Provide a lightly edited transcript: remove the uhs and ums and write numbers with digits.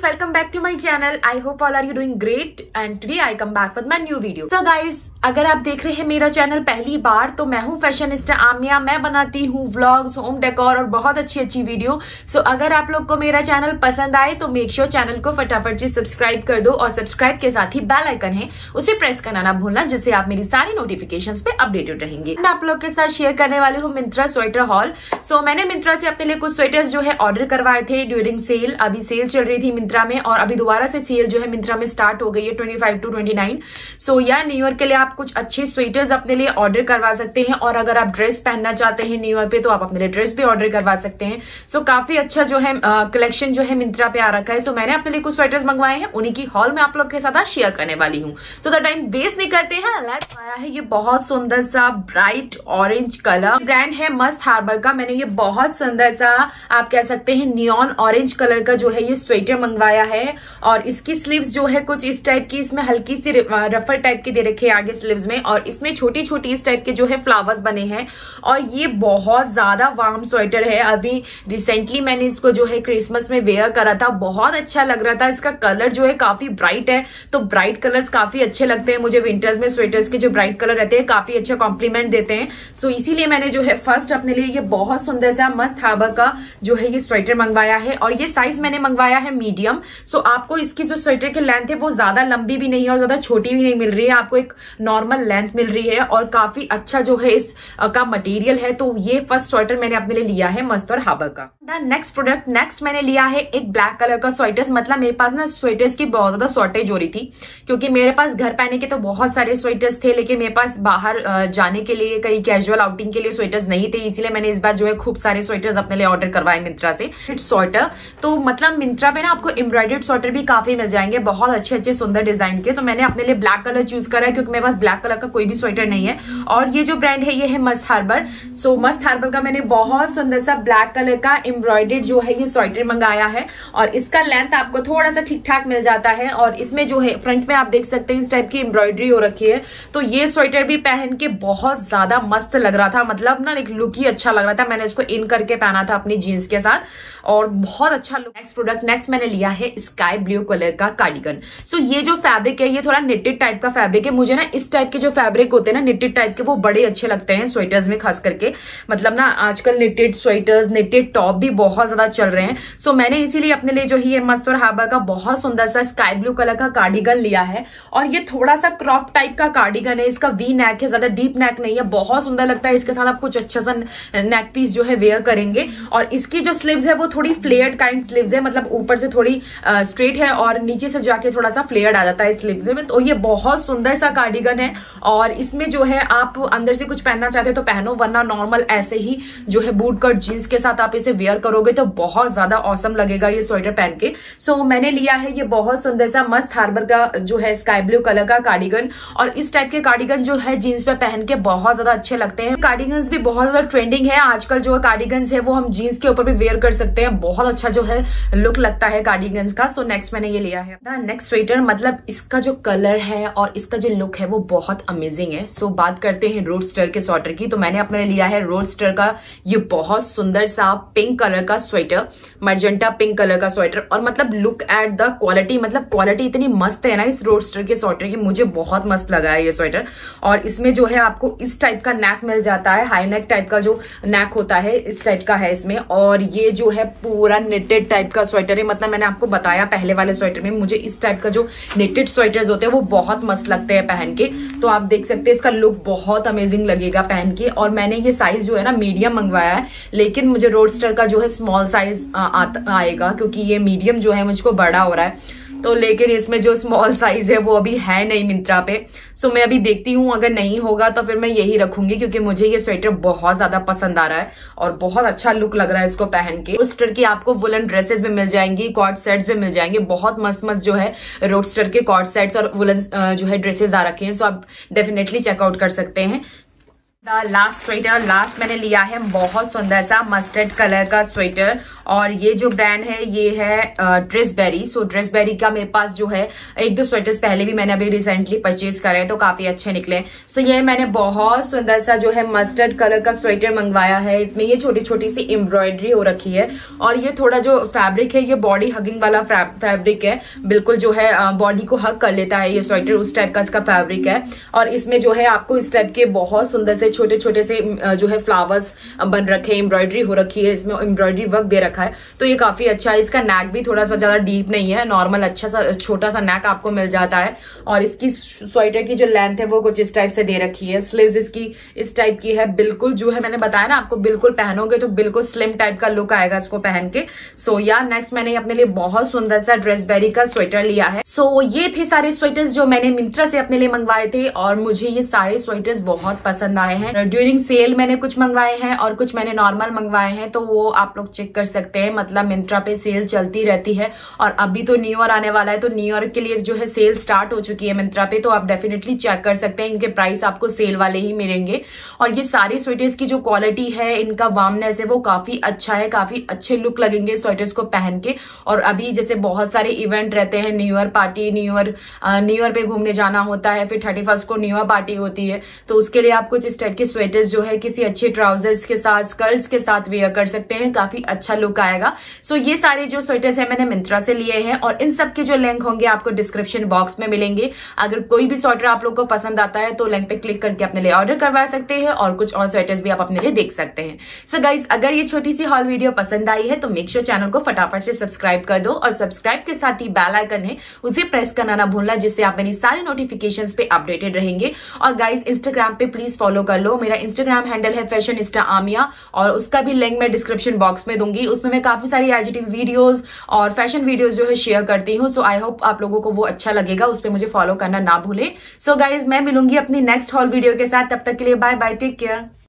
welcome back to my channel. I hope all are you doing great and today I come back with my new video. So guys, अगर आप देख रहे हैं मेरा channel पहली बार तो मैं हूँ फैशनिस्टा आमिया। मैं बनाती हूँ व्लॉग्स, होम डेकोर और बहुत अच्छी वीडियो। सो अगर आप लोग को मेरा चैनल पसंद आए तो मेक श्योर चैनल को फटाफट से सब्सक्राइब कर दो और सब्सक्राइब के साथ ही बेल आइकन है उसे प्रेस करना ना भूलना, जिससे आप मेरी सारी नोटिफिकेशंस पे अपडेटेड रहेंगे। मैं आप लोग के साथ शेयर करने वाली हूँ मिंत्रा स्वेटर हॉल। सो मैंने मिंत्रा से अपने लिए कुछ स्वेटर्स जो है ऑर्डर करवाए थे ड्यूरिंग सेल। अभी सेल चल रही थी मिंत्रा में और अभी दोबारा से सेल जो है मिंत्रा में स्टार्ट हो गई है 25 to 29। सो यार न्यू ईयर के लिए आप कुछ अच्छे स्वेटर्स अपने लिए ऑर्डर करवा सकते हैं और अगर आप ड्रेस पहनना चाहते हैं न्यू ईयर पे तो आप अपने लिए ड्रेस भी ऑर्डर करवा सकते हैं। सो काफी अच्छा जो है कलेक्शन जो है मिंत्रा पे आ रखा है। सो मैंने अपने लिए कुछ स्वेटर्स मंगवाए हैं, उन्हीं की हॉल में आप लोग के साथ शेयर करने वाली हूँ। सो द टाइम वेस्ट नहीं करते हैं, लेट्स आया है ये बहुत सुंदर सा ब्राइट ऑरेंज कलर। ब्रांड है मस्त हार्बर का। मैंने ये बहुत सुंदर सा आप कह सकते हैं नियॉन ऑरेंज कलर का जो है ये स्वेटर मंगवाया है और इसकी स्लीव्स जो है कुछ इस टाइप की, इसमें हल्की सी रफल टाइप की दे रखी है आगे स्लीव्स में और इसमें छोटी छोटी इस टाइप के जो है फ्लावर्स बने हैं और ये बहुत ज्यादा वार्म स्वेटर है। अभी रिसेंटली मैंने इसको जो है क्रिसमस में वेयर करा था, बहुत अच्छा लग रहा था। इसका कलर जो है काफी ब्राइट है, तो ब्राइट कलर्स काफी अच्छे लगते हैं मुझे। विंटर्स में स्वेटर्स के जो ब्राइट कलर रहते हैं काफी अच्छा कॉम्प्लीमेंट देते हैं। सो इसीलिए मैंने जो है फर्स्ट अपने लिए ये बहुत सुंदर सा मस्त हार्बर का जो है ये स्वेटर मंगवाया है और ये साइज मैंने मंगवाया है मीडियम। सो आपको इसकी जो स्वेटर की लेंथ है वो ज्यादा लंबी भी नहीं है और ज्यादा छोटी भी नहीं मिल रही है, आपको एक नॉर्मल लेंथ मिल रही है और काफी अच्छा जो है इस का मटेरियल है। तो ये फर्स्ट स्वेटर मैंने अपने लिए लिया है मस्त और हार्बर का। नेक्स्ट प्रोडक्ट नेक्स्ट मैंने लिया है एक ब्लैक कलर का स्वेटर्स। मतलब मेरे पास ना स्वेटर्स की बहुत ज्यादा शॉर्टेज हो रही थी क्योंकि मेरे पास घर पहने के तो बहुत सारे स्वेटर्स थे लेकिन मेरे पास बाहर जाने के लिए कहीं कैजुअल आउटिंग के लिए स्वेटर्स नहीं थे। इसीलिए मैंने इस बार जो है खूब सारे स्वेटर्स अपने लिए ऑर्डर करवाए मिंत्रा से। स्वेटर तो मतलब मिंत्रा पे ना आपको एम्ब्रॉयडर्ड स्वेटर भी काफी मिल जाएंगे बहुत अच्छे सुंदर डिजाइन के। तो मैंने अपने लिए ब्लैक कलर चूज करा है क्योंकि मेरे पास ब्लैक कलर का कोई भी स्वेटर नहीं है। और ये जो ब्रांड है ये है मस्त हार्बर। सो मस्त हार्बर का मैंने बहुत सुंदर सा ब्लैक कलर का एम्ब्रॉयडर्ड जो है ये स्वेटर मंगाया है और इसका लेंथ आपको थोड़ा सा ठीक ठाक मिल जाता है और इसमें जो है फ्रंट में आप देख सकते हैं इस टाइप की एम्ब्रॉयडरी हो रखी है। तो ये स्वेटर भी पहन के बहुत ज्यादा मस्त लग रहा था, मतलब ना एक लुक ही अच्छा लग रहा था। मैंने इसको इन करके पहना था अपनी जीन्स के साथ और बहुत अच्छा लुक। नेक्स्ट प्रोडक्ट नेक्स्ट मैंने लिया है स्काई ब्लू कलर का कार्डिगन। सो ये जो फैब्रिक है ये थोड़ा निटेड टाइप का फैब्रिक है। मुझे ना इस टाइप के जो फैब्रिक होते हैं ना निटेड टाइप के वो बड़े अच्छे लगते हैं स्वेटर्स में खास करके। मतलब ना आजकल निटेड स्वेटर्स निटेड टॉप भी बहुत ज्यादा चल रहे हैं। सो मैंने इसीलिए अपने लिए जो ही ये मस्त और हार्बर का बहुत सुंदर सा स्काई ब्लू कलर का कार्डिगन लिया है और ये थोड़ा सा क्रॉप टाइप का कार्डिगन है। इसका वी नेक है, ज्यादा डीप नेक नहीं है, बहुत सुंदर लगता है। इसके साथ आप कुछ अच्छा सा नेक पीस जो है वेयर करेंगे और इसकी जो स्लीव्स है वो थोड़ी फ्लेयर्ड काइंड स्लीव्स है, मतलब ऊपर से थोड़ी स्ट्रेट है और नीचे से जाके थोड़ा सा फ्लेयर्ड आ जाता है स्लीव्स में। तो ये बहुत सुंदर सा कार्डिगन है और इसमें जो है आप अंदर से कुछ पहनना चाहते हो तो पहनो, वरना नॉर्मल ऐसे ही जो है बूट कट जीन्स के साथ आप इसे वेयर करोगे तो बहुत ज्यादा ऑसम लगेगा ये स्वेटर पहन के। सो मैंने लिया है ये बहुत सुंदर सा मस्त हार्बर का जो है स्काई ब्लू कलर का कार्डिगन और इस टाइप के कार्डिगन जो है जीन्स पे पहन के बहुत ज्यादा अच्छे लगते हैं। कार्डिगन्स भी बहुत ज्यादा ट्रेंडिंग है आजकल। जो कार्डिगन्स है वो हम जीन्स के ऊपर भी वेयर कर सकते हैं, बहुत अच्छा जो है लुक लगता है कार्डिगन्स का। सो नेक्स्ट मैंने ये लिया है नेक्स्ट स्वेटर। मतलब इसका जो कलर है और इसका जो लुक है वो बहुत अमेजिंग है। सो बात करते हैं रोडस्टर के स्वेटर की। तो मैंने अपने लिया है रोडस्टर का ये बहुत सुंदर सा पिंक कलर का स्वेटर, मर्जेंटा पिंक कलर का स्वेटर। और मतलब लुक एट द क्वालिटी, मतलब क्वालिटी इतनी मस्त है ना इस रोडस्टर के स्वेटर की, मुझे बहुत मस्त लगा है ये स्वेटर। और इसमें जो है आपको इस टाइप का नेक मिल जाता है, हाई नेक टाइप का जो नेक होता है इस टाइप का है इसमें। और ये जो है पूरा निटेड टाइप का स्वेटर है। मतलब मैंने आपको बताया पहले वाले स्वेटर में मुझे इस टाइप का जो निटेड स्वेटर्स होते हैं वो बहुत मस्त लगते हैं पहन के। तो आप देख सकते हैं इसका लुक बहुत अमेजिंग लगेगा पहन के। और मैंने ये साइज जो है ना मीडियम मंगवाया है लेकिन मुझे रोडस्टर का जो है स्मॉल साइज आएगा क्योंकि ये मीडियम जो है मुझको बड़ा हो रहा है। तो लेकिन इसमें जो स्मॉल साइज है वो अभी है नहीं मिंत्रा पे। सो मैं अभी देखती हूँ, अगर नहीं होगा तो फिर मैं यही रखूंगी क्योंकि मुझे ये स्वेटर बहुत ज्यादा पसंद आ रहा है और बहुत अच्छा लुक लग रहा है इसको पहन के। रोडस्टर की आपको वुलन ड्रेसेस भी मिल जाएंगी, कॉर्ड सेट्स भी मिल जाएंगे, बहुत मस्त मस्त जो है रोडस्टर के कॉर्ड सेट्स और वुलन जो है ड्रेसेस आ रखे हैं। सो आप डेफिनेटली चेकआउट कर सकते हैं। लास्ट स्वेटर, लास्ट मैंने लिया है बहुत सुंदर सा मस्टर्ड कलर का स्वेटर, और ये जो ब्रांड है ये है ड्रेसबेरी। सो ड्रेसबेरी का मेरे पास जो है 1-2 स्वेटर्स पहले भी मैंने अभी रिसेंटली परचेज करे तो काफी अच्छे निकले। सो ये मैंने बहुत सुंदर सा जो है मस्टर्ड कलर का स्वेटर मंगवाया है। इसमें ये छोटी छोटी सी एम्ब्रॉयडरी हो रखी है, और ये थोड़ा जो फैब्रिक है ये बॉडी हगिंग वाला फैब्रिक है, बिल्कुल जो है बॉडी को हग कर लेता है ये स्वेटर, उस टाइप का इसका फैब्रिक है। और इसमें जो है आपको इस टाइप के बहुत सुंदर से छोटे छोटे से जो है फ्लावर्स बन रखे हैं, एम्ब्रॉयडरी हो रखी है, इसमें एम्ब्रॉयडरी वर्क दे रखा है, तो ये काफी अच्छा है। इसका नेक भी थोड़ा सा ज्यादा डीप नहीं है, नॉर्मल अच्छा सा छोटा सा नेक आपको मिल जाता है। और इसकी स्वेटर की जो लेंथ है वो कुछ इस टाइप से दे रखी है, स्लीव्स इसकी इस टाइप की है, बिल्कुल जो है मैंने बताया ना आपको, बिल्कुल पहनोगे तो बिल्कुल स्लिम टाइप का लुक आएगा इसको पहन के। सो या नेक्स्ट मैंने अपने लिए बहुत सुंदर सा ड्रेसबेरी का स्वेटर लिया है। सो ये थे सारे स्वेटर्स जो मैंने मिंत्रा से अपने लिए मंगवाए थे, और मुझे ये सारे स्वेटर्स बहुत पसंद आए हैं। ड्यूरिंग सेल मैंने कुछ मंगवाए हैं और कुछ मैंने नॉर्मल मंगवाए हैं, तो वो आप लोग चेक कर सकते हैं। मतलब मिंत्रा पे सेल चलती रहती है, और अभी तो न्यू ईयर आने वाला है, तो न्यू ईयर के लिए जो है सेल स्टार्ट हो चुकी है मिंत्रा पे, तो आप डेफिनेटली चेक कर सकते हैं। इनके प्राइस आपको सेल वाले ही मिलेंगे। और ये सारे स्वेटर्स की जो क्वालिटी है, इनका वार्मनेस है वो काफी अच्छा है, काफी अच्छे लुक लगेंगे स्वेटर्स को पहन के। और अभी जैसे बहुत सारे इवेंट रहते हैं, new year party, new year पे घूमने जाना होता है, फिर 31st को न्यू ईयर पार्टी होती है, तो उसके लिए आप कुछ इस टाइप के स्वेटर्स जो है किसी अच्छे ट्राउजर्स के साथ, स्कर्ट्स के साथ वेयर कर सकते हैं, काफी अच्छा लुक आएगा। सो ये सारे जो स्वेटर्स है मैंने मिंत्रा से लिए हैं, और इन सब के जो लिंक होंगे आपको डिस्क्रिप्शन बॉक्स में मिलेंगे। अगर कोई भी स्वेटर आप लोग को पसंद आता है तो लिंक पे क्लिक करके अपने लिए ऑर्डर करवा सकते हैं, और कुछ और स्वेटर्स भी आप अपने लिए देख सकते हैं। सो गाइज, अगर ये छोटी सी हॉल वीडियो पसंद आई है तो मेक श्योर चैनल को फटाफट से सब्सक्राइब कर दो, और सब्सक्राइब के साथ ही बेल आइकन है उसे प्रेस करना ना भूलना, जिससे आप मेरी सारी नोटिफिकेशंस पे अपडेटेड रहेंगे। और गाइज, इंस्टाग्राम पे प्लीज फॉलो कर लो, मेरा इंस्टाग्राम हैंडल है फैशनिस्टा आमिया, और उसका भी लिंक मैं डिस्क्रिप्शन बॉक्स में दूंगी। उसमें मैं काफी सारी IGTV वीडियोस और फैशन वीडियोस जो है शेयर करती हूँ। सो आई होप आप लोगों को वो अच्छा लगेगा, उस पर मुझे फॉलो करना ना भूले। सो गाइज, मैं मिलूंगी अपनी नेक्स्ट हॉल वीडियो के साथ, तब तक के लिए बाय बाय, टेक केयर।